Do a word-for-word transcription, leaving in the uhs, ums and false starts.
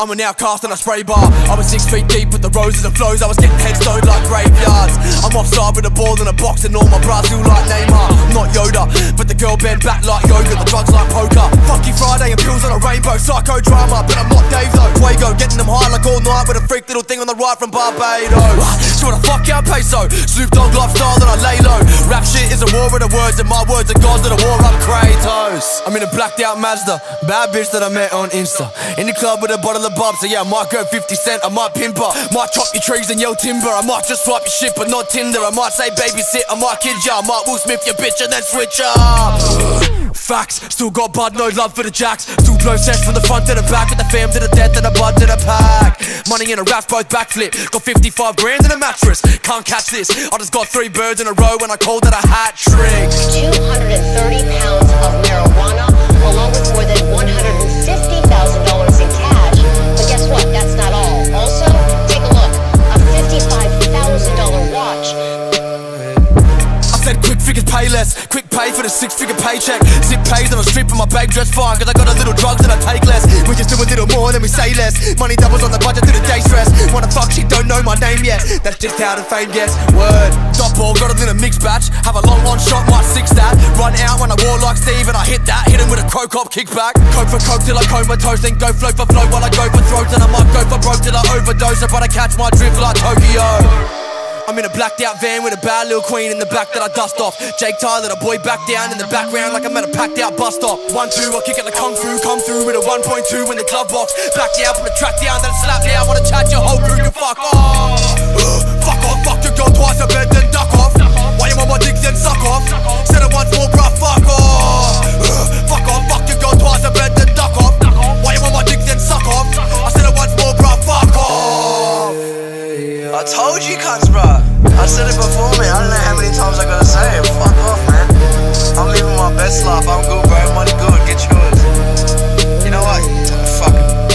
I'm an outcast and I spray bar. I was six feet deep with the roses and flows. I was getting head stoned like graveyards. I'm offside with a ball in a box and all my bras feel like Neymar. I'm not Yoda, but the girl bend back like yoga. The drugs like poker. Funky Friday and pills on a rainbow. Psychodrama, but I'm not Dave though. Fuego, getting them high like all night with a freak little thing on the right from Barbados. She wanna fuck out peso. Snoop Dogg lifestyle that I lay low. Rap shit is a war of the words and my words are gods of the war. I'm Kratos. I'm in a blacked out Mazda. Bad bitch that I met on Insta. In the club with a bottle of bub. So yeah, I might go fifty cent, I might pimp her. Might chop your trees and yell timber. I might just swipe your shit but not Tinder. I might say babysit, I might kid ya. I might Will Smith your bitch and then switch up. Facts, still got bud, no love for the jacks. Still blow sesh from the front to the back. With the fam to the death and the bud to the pack. Money in a raps, both backflip. Got fifty-five grand in a mattress. Can't catch this, I just got three birds in a row when I called it a hat trick. two hundred thirty pounds of marijuana, along with more than one hundred fifty thousand dollars in cash. But guess what, that's not all. Also, take a look, a fifty-five thousand dollar watch. I said quick figures pay less, quick pay for the six figure paycheck. Zip pays on a strip and my bag dress fine, cause I got a little drugs and I take less. We just do a little more than we say less. Money doubles on the budget through the day stress. Wanna fuck, she don't know my name yet. That's just how the fame gets. Word, dot ball, got it in a mixed batch. Have a long one shot, might six that. Run out when I war like Steve and I hit that. Hit him with a croak up kickback. Coke for coke till I comatose, then go float for float while I go for throats. And I might go for broke till I overdose. But I catch my drift like Tokyo. I'm in a blacked out van with a bad little queen in the back that I dust off. Jake Tyler, the boy back down in the background like I'm at a packed out bus stop. One, two, I kick it like kung fu, come through with a one point two in the glove box. Back down, put a track down, then slap down. Wanna chat your whole crew, you fuck off. uh, Fuck off, fuck your girl twice a bed, then duck off. Why you on my dick, then suck off. Said it once more, bruh, fuck off. uh, Fuck off, fuck your girl twice a bed, then duck off. Why you on my dick, then suck off. I said it once more, bruh, fuck off. I told you cunts, bruh. I said it before, man. I don't know how many times I gotta say it. Fuck off, man. I'm living my best life. I'm good, bro. Money good. Get yours. You know what? Fuck it.